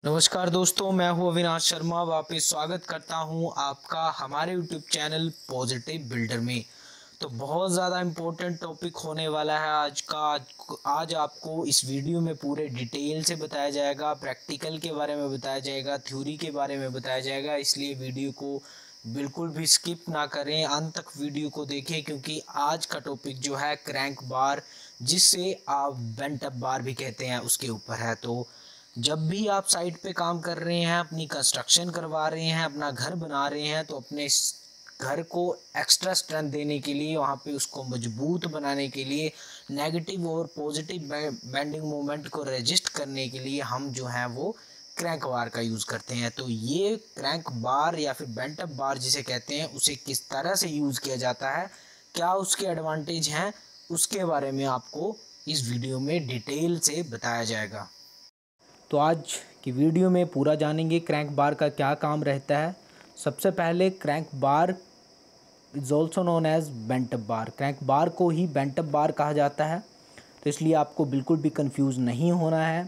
नमस्कार दोस्तों, मैं हूं अविनाश शर्मा। वापस स्वागत करता हूं आपका हमारे यूट्यूब चैनल पॉजिटिव बिल्डर में। तो बहुत ज़्यादा इम्पोर्टेंट टॉपिक होने वाला है आज का। आज आपको इस वीडियो में पूरे डिटेल से बताया जाएगा, प्रैक्टिकल के बारे में बताया जाएगा, थ्योरी के बारे में बताया जाएगा। इसलिए वीडियो को बिल्कुल भी स्किप ना करें, अंत तक वीडियो को देखें, क्योंकि आज का टॉपिक जो है क्रैंक बार, जिससे आप बेंट अप बार भी कहते हैं, उसके ऊपर है। तो जब भी आप साइट पे काम कर रहे हैं, अपनी कंस्ट्रक्शन करवा रहे हैं, अपना घर बना रहे हैं, तो अपने घर को एक्स्ट्रा स्ट्रेंथ देने के लिए, वहाँ पे उसको मजबूत बनाने के लिए, नेगेटिव और पॉजिटिव बेंडिंग मोमेंट को रजिस्ट करने के लिए हम जो है वो क्रैंक बार का यूज़ करते हैं। तो ये क्रैंक बार या फिर बेंट अप बार जिसे कहते हैं, उसे किस तरह से यूज़ किया जाता है, क्या उसके एडवांटेज हैं, उसके बारे में आपको इस वीडियो में डिटेल से बताया जाएगा। तो आज की वीडियो में पूरा जानेंगे क्रैंक बार का क्या काम रहता है। सबसे पहले crank bar is also known as bent up bar. Crank bar को ही बेंट अप बार कहा जाता है, तो इसलिए आपको बिल्कुल भी कंफ्यूज नहीं होना है।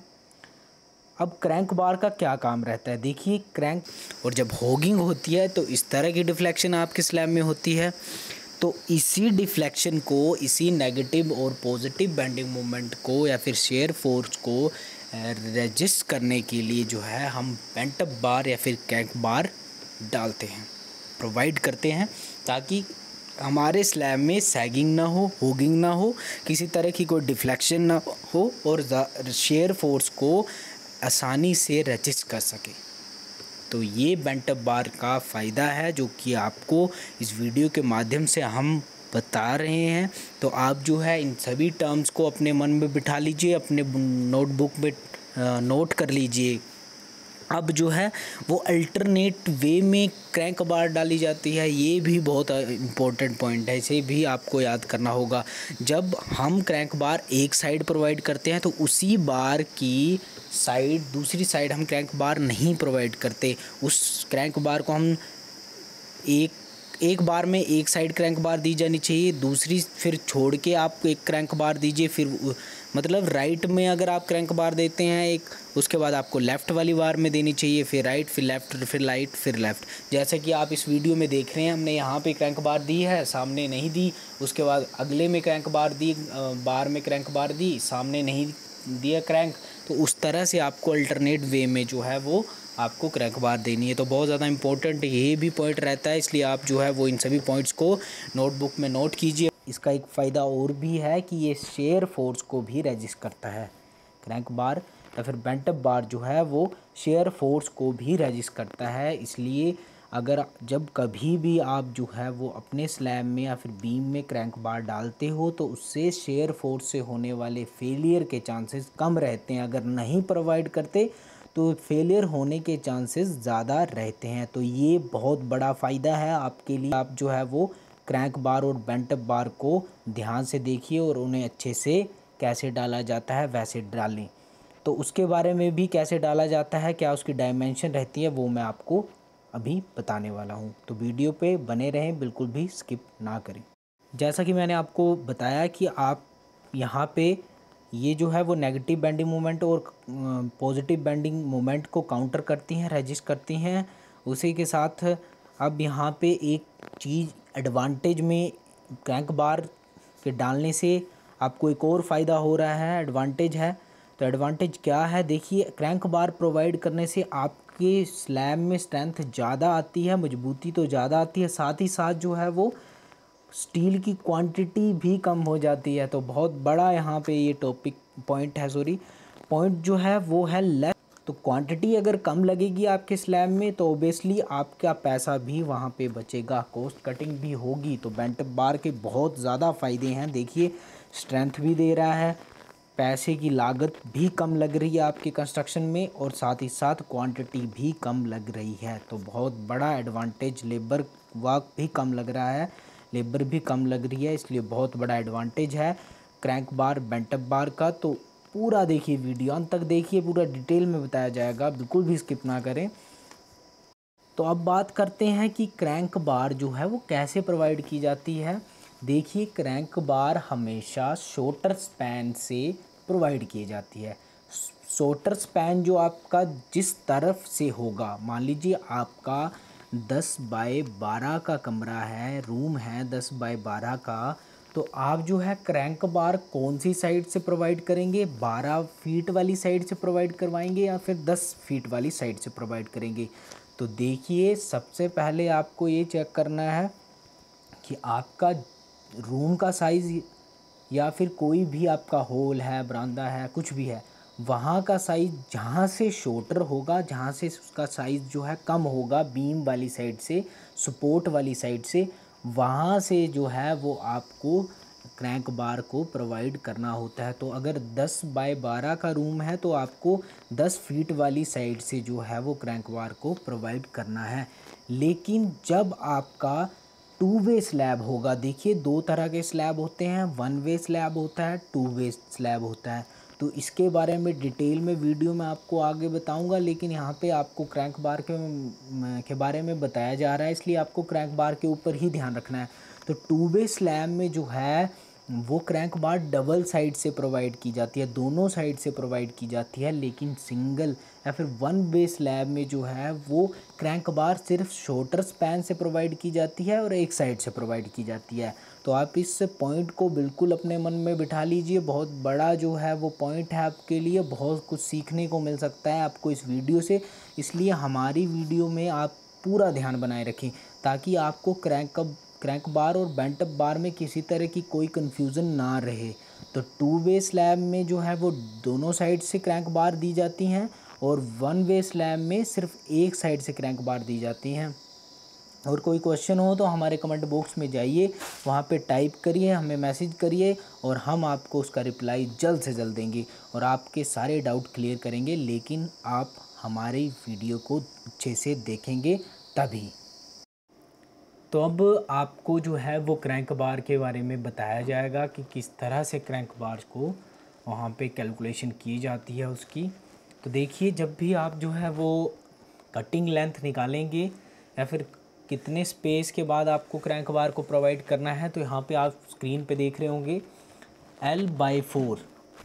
अब क्रैंक बार का क्या काम रहता है, देखिए क्रैंक, और जब होगिंग होती है तो इस तरह की डिफ्लेक्शन आपके स्लैब में होती है। तो इसी डिफ्लेक्शन को, इसी नेगेटिव और पॉजिटिव बेंडिंग मोमेंट को या फिर शेयर फोर्स को रजिस्ट करने के लिए जो है हम बेंट अप बार या फिर क्रैंक बार डालते हैं, प्रोवाइड करते हैं, ताकि हमारे स्लैब में सैगिंग ना हो, होगिंग ना हो, किसी तरह की कोई डिफ्लेक्शन ना हो और शेयर फोर्स को आसानी से रजिस्ट कर सके। तो ये बेंट अप बार का फ़ायदा है जो कि आपको इस वीडियो के माध्यम से हम बता रहे हैं। तो आप जो है इन सभी टर्म्स को अपने मन में बिठा लीजिए, अपने नोटबुक में नोट कर लीजिए। अब जो है वो अल्टरनेट वे में क्रैंक बार डाली जाती है, ये भी बहुत इम्पोर्टेंट पॉइंट है, इसे भी आपको याद करना होगा। जब हम क्रैंक बार एक साइड प्रोवाइड करते हैं तो उसी बार की साइड, दूसरी साइड हम क्रैंक बार नहीं प्रोवाइड करते। उस क्रैंक बार को हम एक बार में एक साइड क्रैंक बार दी जानी चाहिए, दूसरी फिर छोड़ के आप एक क्रैंक बार दीजिए। फिर मतलब राइट में अगर आप क्रैंक बार देते हैं एक, उसके बाद आपको लेफ़्ट वाली बार में देनी चाहिए, फिर राइट, फिर लेफ़्ट, फिर राइट, फिर लेफ़्ट। जैसा कि आप इस वीडियो में देख रहे हैं, हमने यहाँ पे क्रैंक बार दी है, सामने नहीं दी। उसके बाद अगले में क्रैंक बार दी, बार में क्रैंक बार दी, सामने नहीं दिया क्रैंक। तो उस तरह से आपको अल्टरनेट वे में जो है वो आपको क्रैंक बार देनी है। तो बहुत ज़्यादा इंपॉर्टेंट ये भी पॉइंट रहता है, इसलिए आप जो है वो इन सभी पॉइंट्स को नोटबुक में नोट कीजिए। इसका एक फ़ायदा और भी है कि ये शेयर फोर्स को भी रजिस्ट करता है। क्रैंक बार या फिर बेंट अप बार जो है वो शेयर फोर्स को भी रजिस्ट करता है। इसलिए अगर जब कभी भी आप जो है वो अपने स्लैब में या फिर बीम में क्रैंक बार डालते हो, तो उससे शेयर फोर्स से होने वाले फेलियर के चांसेस कम रहते हैं। अगर नहीं प्रोवाइड करते तो फेलियर होने के चांसेस ज़्यादा रहते हैं। तो ये बहुत बड़ा फ़ायदा है आपके लिए। आप जो है वो क्रैंक बार और बेंट अप बार को ध्यान से देखिए और उन्हें अच्छे से कैसे डाला जाता है वैसे डालें। तो उसके बारे में भी, कैसे डाला जाता है, क्या उसकी डायमेंशन रहती है, वो मैं आपको अभी बताने वाला हूँ। तो वीडियो पे बने रहें, बिल्कुल भी स्किप ना करें। जैसा कि मैंने आपको बताया कि आप यहाँ पे ये जो है वो नेगेटिव बेंडिंग मोमेंट और पॉजिटिव बेंडिंग मोमेंट को काउंटर करती हैं, रजिस्ट करती हैं। उसी के साथ अब यहाँ पे एक चीज़ एडवांटेज में क्रैंक बार के डालने से आपको एक और फ़ायदा हो रहा है, एडवांटेज है। तो एडवांटेज क्या है, देखिए क्रैंक बार प्रोवाइड करने से आपके स्लैब में स्ट्रेंथ ज़्यादा आती है, मजबूती तो ज़्यादा आती है, साथ ही साथ जो है वो स्टील की क्वांटिटी भी कम हो जाती है। तो बहुत बड़ा यहाँ पे ये टॉपिक पॉइंट है, पॉइंट जो है वो है लेस। तो क्वांटिटी अगर कम लगेगी आपके स्लैब में तो ओबियसली आपका पैसा भी वहाँ पे बचेगा, कॉस्ट कटिंग भी होगी। तो बेंट अप बार के बहुत ज़्यादा फ़ायदे हैं। देखिए स्ट्रेंथ भी दे रहा है, पैसे की लागत भी कम लग रही है आपके कंस्ट्रक्शन में, और साथ ही साथ क्वांटिटी भी कम लग रही है। तो बहुत बड़ा एडवांटेज, लेबर वर्क भी कम लग रहा है, लेबर भी कम लग रही है, इसलिए बहुत बड़ा एडवांटेज है crank bar bent up bar का। तो पूरा देखिए, वीडियो अंत तक देखिए, पूरा डिटेल में बताया जाएगा, बिल्कुल भी स्किप ना करें। तो अब बात करते हैं कि क्रैंक बार जो है वो कैसे प्रोवाइड की जाती है। देखिए क्रैंक बार हमेशा शॉर्टर स्पैन से प्रोवाइड की जाती है। शॉर्टर स्पैन जो आपका जिस तरफ से होगा, मान लीजिए आपका 10 बाय 12 का कमरा है, रूम है 10 बाय 12 का, तो आप जो है क्रैंक बार कौन सी साइड से प्रोवाइड करेंगे, 12 फीट वाली साइड से प्रोवाइड करवाएंगे या फिर 10 फीट वाली साइड से प्रोवाइड करेंगे। तो देखिए, सबसे पहले आपको ये चेक करना है कि आपका रूम का साइज़ या फिर कोई भी आपका हॉल है, बरामदा है, कुछ भी है, वहाँ का साइज़ जहाँ से शॉर्टर होगा, जहाँ से उसका साइज़ जो है कम होगा बीम वाली साइड से, सपोर्ट वाली साइड से, वहाँ से जो है वो आपको क्रैंक बार को प्रोवाइड करना होता है। तो अगर 10 बाय 12 का रूम है तो आपको 10 फीट वाली साइड से जो है वो क्रैंक बार को प्रोवाइड करना है। लेकिन जब आपका 2 वे स्लैब होगा, देखिए 2 तरह के स्लैब होते हैं, 1 वे स्लैब होता है, 2 वे स्लैब होता है। तो इसके बारे में डिटेल में वीडियो में आपको आगे बताऊंगा, लेकिन यहाँ पे आपको क्रैंक बार के बारे में बताया जा रहा है, इसलिए आपको क्रैंक बार के ऊपर ही ध्यान रखना है। तो 2 वे स्लैब में जो है वो क्रैंक बार डबल साइड से प्रोवाइड की जाती है, दोनों साइड से प्रोवाइड की जाती है। लेकिन सिंगल या फिर 1 वे स्लैब में जो है वो क्रैंक बार सिर्फ शॉर्टर स्पैन से प्रोवाइड की जाती है और एक साइड से प्रोवाइड की जाती है। तो आप इस पॉइंट को बिल्कुल अपने मन में बिठा लीजिए, बहुत बड़ा जो है वो पॉइंट है आपके लिए, बहुत कुछ सीखने को मिल सकता है आपको इस वीडियो से। इसलिए हमारी वीडियो में आप पूरा ध्यान बनाए रखें ताकि आपको क्रैंक बार और बेंट अप बार में किसी तरह की कोई कन्फ्यूज़न ना रहे। तो 2 वे स्लैब में जो है वो दोनों साइड से क्रैंक बार दी जाती हैं और 1 वे स्लैब में सिर्फ एक साइड से क्रैंक बार दी जाती हैं। और कोई क्वेश्चन हो तो हमारे कमेंट बॉक्स में जाइए, वहाँ पे टाइप करिए, हमें मैसेज करिए और हम आपको उसका रिप्लाई जल्द से जल्द देंगे और आपके सारे डाउट क्लियर करेंगे। लेकिन आप हमारी वीडियो को अच्छे से देखेंगे तभी। तो अब आपको जो है वो क्रैंक बार के बारे में बताया जाएगा कि किस तरह से क्रैंक बार को वहाँ पे कैलकुलेशन की जाती है उसकी। तो देखिए, जब भी आप जो है वो कटिंग लेंथ निकालेंगे या फिर कितने स्पेस के बाद आपको क्रैंक बार को प्रोवाइड करना है, तो यहाँ पे आप स्क्रीन पे देख रहे होंगे L/4,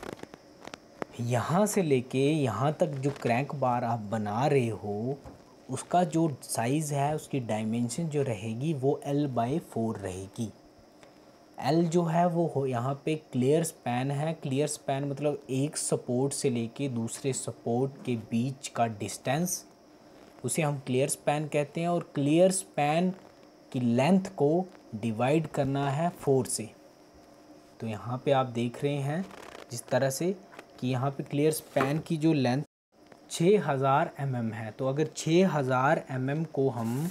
यहाँ से लेके यहाँ तक जो क्रैंक बार आप बना रहे हो उसका जो साइज़ है, उसकी डायमेंशन जो रहेगी वो L/4 रहेगी। L जो है वो यहाँ पे क्लियर स्पैन है। क्लियर स्पैन मतलब एक सपोर्ट से लेके दूसरे सपोर्ट के बीच का डिस्टेंस, उसे हम क्लियर स्पैन कहते हैं। और क्लियर स्पैन की लेंथ को डिवाइड करना है 4 से। तो यहाँ पे आप देख रहे हैं जिस तरह से कि यहाँ पे क्लियर स्पैन की जो लेंथ 6000 mm है। तो अगर 6000 mm को हम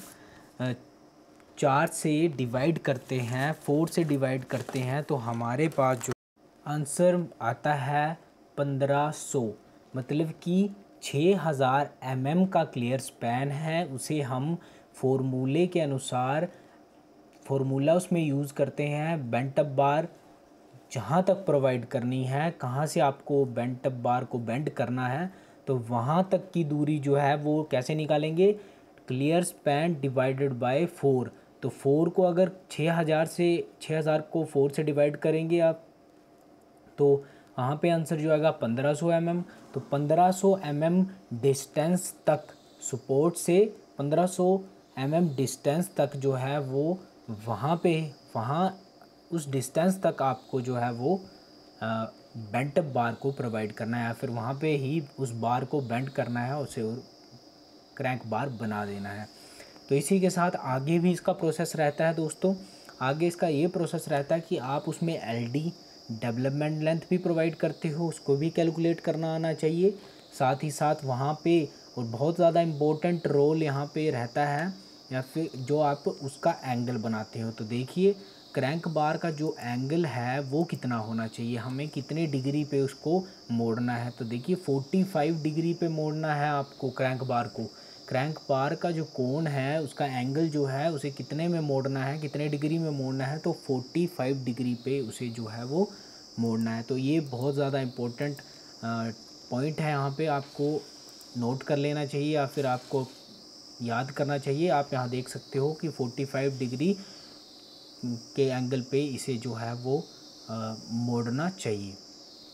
4 से डिवाइड करते हैं, 4 से डिवाइड करते हैं, तो हमारे पास जो आंसर आता है 1500। मतलब कि 6000 mm का क्लियर स्पैन है, उसे हम फॉर्मूले के अनुसार फॉर्मूला उसमें यूज़ करते हैं बेंट अप बार जहाँ तक प्रोवाइड करनी है, कहाँ से आपको बेंट अप बार को बेंड करना है, तो वहाँ तक की दूरी जो है वो कैसे निकालेंगे, क्लियर स्पैन डिवाइडेड बाय 4। तो 4 को अगर 6000 को 4 से डिवाइड करेंगे आप, तो वहाँ पे आंसर जो आएगा 1500 mm। तो 1500 mm डिस्टेंस तक सपोर्ट से 1500 mm डिस्टेंस तक जो है वो वहाँ उस डिस्टेंस तक आपको जो है वो बेंट अप बार को प्रोवाइड करना है, या फिर वहाँ पे ही उस बार को बेंड करना है, उसे क्रैंक बार बना देना है। तो इसी के साथ आगे भी इसका प्रोसेस रहता है दोस्तों। आगे इसका ये प्रोसेस रहता है कि आप उसमें LD डेवलपमेंट लेंथ भी प्रोवाइड करते हो, उसको भी कैलकुलेट करना आना चाहिए। साथ ही साथ वहाँ पे और बहुत ज़्यादा इम्पोर्टेंट रोल यहाँ पे रहता है, या फिर जो आप उसका एंगल बनाते हो। तो देखिए, क्रैंक बार का जो एंगल है वो कितना होना चाहिए, हमें कितने डिग्री पे उसको मोड़ना है। तो देखिए 45 डिग्री पे मोड़ना है आपको क्रैंक बार को। क्रैंक बार का जो कोण है उसका एंगल जो है उसे कितने में मोड़ना है, कितने डिग्री में मोड़ना है, तो 45 डिग्री पे उसे जो है वो मोड़ना है। तो ये बहुत ज़्यादा इम्पोर्टेंट पॉइंट है, यहाँ पे आपको नोट कर लेना चाहिए या फिर आपको याद करना चाहिए। आप यहाँ देख सकते हो कि 45 डिग्री के एंगल पे इसे जो है वो मोड़ना चाहिए।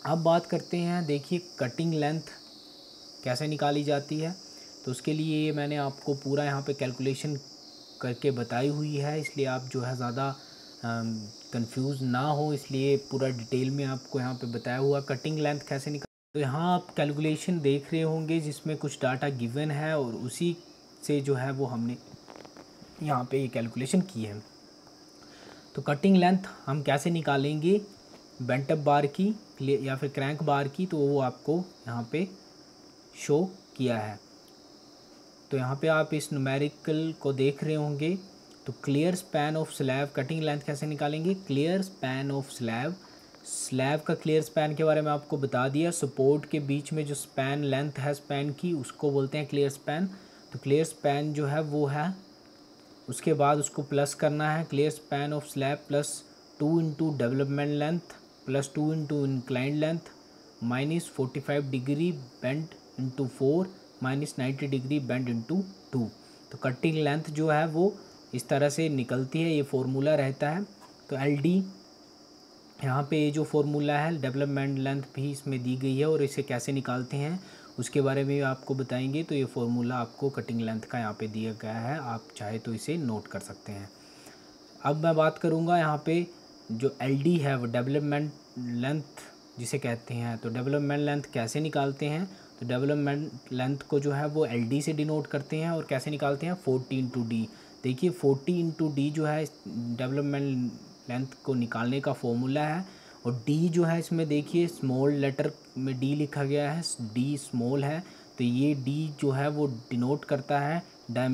अब बात करते हैं, देखिए कटिंग लेंथ कैसे निकाली जाती है। तो उसके लिए मैंने आपको पूरा यहाँ पे कैलकुलेशन करके बताई हुई है, इसलिए आप जो है ज़्यादा कंफ्यूज ना हो, इसलिए पूरा डिटेल में आपको यहाँ पे बताया हुआ कटिंग लेंथ कैसे निकाल। तो यहाँ आप कैलकुलेशन देख रहे होंगे जिसमें कुछ डाटा गिवन है और उसी से जो है वो हमने यहाँ पे ये कैलकुलेशन की है। तो कटिंग लेंथ हम कैसे निकालेंगे बेंट अप बार की या फिर क्रैंक बार की, तो वो आपको यहाँ पे शो किया है। तो यहाँ पे आप इस न्यूमेरिकल को देख रहे होंगे। तो clear span of slab cutting length कैसे निकालेंगे, clear span of slab, slab का क्लियर स्पैन के बारे में आपको बता दिया। सपोर्ट के बीच में जो स्पैन लेंथ है स्पैन की, उसको बोलते हैं क्लियर स्पैन। तो क्लियर स्पैन जो है वो है, उसके बाद उसको प्लस करना है, clear span of slab plus 2 into development length plus 2 into inclined length minus 45 degree bend into 4 minus 90 degree bend into 2। तो कटिंग लेंथ जो है वो इस तरह से निकलती है, ये फार्मूला रहता है। तो एल डी यहाँ पे ये जो फार्मूला है, डेवलपमेंट लेंथ भी इसमें दी गई है और इसे कैसे निकालते हैं उसके बारे में आपको बताएंगे। तो ये फार्मूला आपको कटिंग लेंथ का यहाँ पे दिया गया है, आप चाहे तो इसे नोट कर सकते हैं। अब मैं बात करूँगा यहाँ पे जो एल डी है वो डेवलपमेंट लेंथ जिसे कहते हैं। तो डेवलपमेंट लेंथ कैसे निकालते हैं, तो डेवलपमेंट लेंथ को जो है वो एल डी से डिनोट करते हैं और कैसे निकालते हैं 40 इंटू डी। देखिए 40 इंटू डी जो है डेवलपमेंट लेंथ को निकालने का फॉर्मूला है। और डी जो है इसमें देखिए स्मॉल लेटर में डी लिखा गया है, डी स्मॉल है। तो ये डी जो है वो डिनोट करता है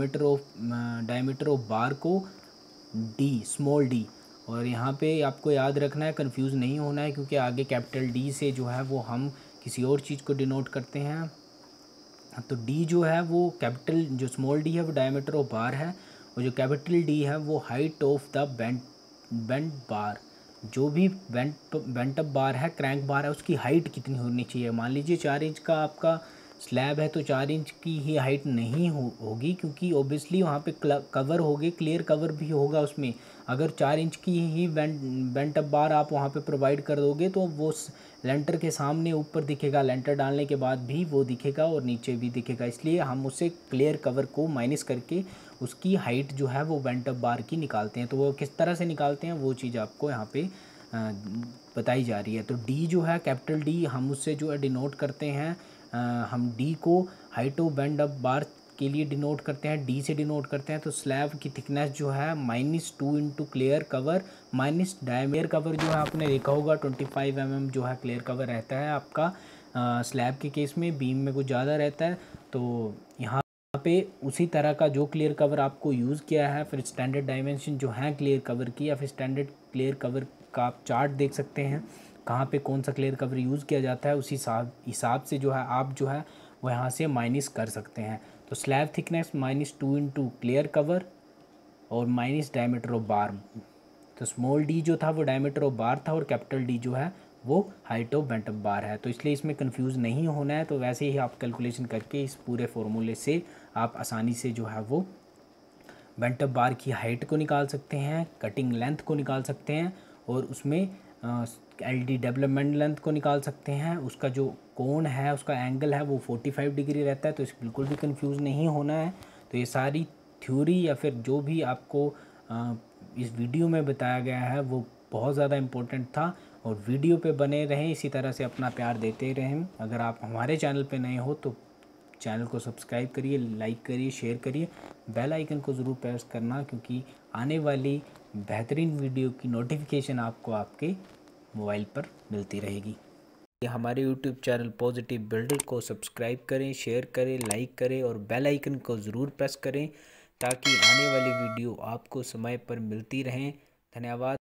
डायमीटर ऑफ बार को, डी स्मॉल डी। और यहाँ पे आपको याद रखना है, कंफ्यूज नहीं होना है, क्योंकि आगे कैपिटल डी से जो है वो हम किसी और चीज़ को डिनोट करते हैं। तो डी जो है वो कैपिटल, जो स्मॉल डी है वो डायमीटर ऑफ बार है और जो कैपिटल डी है वो height of the bent bar. जो भी बेंट अप बार है, क्रैंक बार है, उसकी हाइट कितनी होनी चाहिए। मान लीजिए 4 इंच का आपका स्लैब है तो 4 इंच की ही हाइट नहीं होगी, क्योंकि ओबियसली वहाँ पे कवर होगी, क्लियर कवर भी होगा उसमें। अगर 4 इंच की ही बेंट अप बार आप वहाँ पे प्रोवाइड कर दोगे तो वो लेंटर के सामने ऊपर दिखेगा, लेंटर डालने के बाद भी वो दिखेगा और नीचे भी दिखेगा। इसलिए हम उसे क्लियर कवर को माइनस करके उसकी हाइट जो है वो बेंट अप बार की निकालते हैं। तो वो किस तरह से निकालते हैं वो चीज़ आपको यहाँ पे बताई जा रही है। तो डी जो है कैपिटल डी, हम उससे जो है डिनोट करते हैं, हम डी को height of bent up bar के लिए डिनोट करते हैं, डी से डिनोट करते हैं। तो स्लैब की थिकनेस जो है -2 into clear cover minus diameter cover जो है आपने देखा होगा 25 mm जो है क्लियर कवर रहता है आपका स्लैब के केस में, बीम में कुछ ज़्यादा रहता है। तो यहाँ पे उसी तरह का जो क्लियर कवर आपको यूज़ किया है, फिर स्टैंडर्ड डायमेंशन जो है क्लियर कवर की, या फिर स्टैंडर्ड क्लियर कवर का आप चार्ट देख सकते हैं कहाँ पे कौन सा क्लियर कवर यूज़ किया जाता है, उसी हिसाब से जो है आप जो है वो यहाँ से माइनस कर सकते हैं। तो slab thickness -2 into clear cover और माइनस डायमीटर ऑफ बार। तो स्मॉल डी जो था वो डायमीटर ऑफ बार था और कैपिटल डी जो है वो height of bent up bar है। तो इसलिए इसमें कंफ्यूज नहीं होना है। तो वैसे ही आप कैलकुलेशन करके इस पूरे फॉर्मूले से आप आसानी से जो है वो बेंट अप बार की हाइट को निकाल सकते हैं, कटिंग लेंथ को निकाल सकते हैं और उसमें एल डी डेवलपमेंट लेंथ को निकाल सकते हैं। उसका जो कोण है, उसका एंगल है वो 45 डिग्री रहता है। तो इस बिल्कुल भी कंफ्यूज नहीं होना है। तो ये सारी थ्योरी या फिर जो भी आपको इस वीडियो में बताया गया है वो बहुत ज़्यादा इम्पोर्टेंट था। और वीडियो पे बने रहें, इसी तरह से अपना प्यार देते रहें। अगर आप हमारे चैनल पे नए हो तो चैनल को सब्सक्राइब करिए, लाइक करिए, शेयर करिए, बेल आइकन को ज़रूर प्रेस करना, क्योंकि आने वाली बेहतरीन वीडियो की नोटिफिकेशन आपको आपके मोबाइल पर मिलती रहेगी। हमारे यूट्यूब चैनल पॉजिटिव बिल्डर को सब्सक्राइब करें, शेयर करें, लाइक करें और बेल आइकन को ज़रूर प्रेस करें, ताकि आने वाली वीडियो आपको समय पर मिलती रहें। धन्यवाद।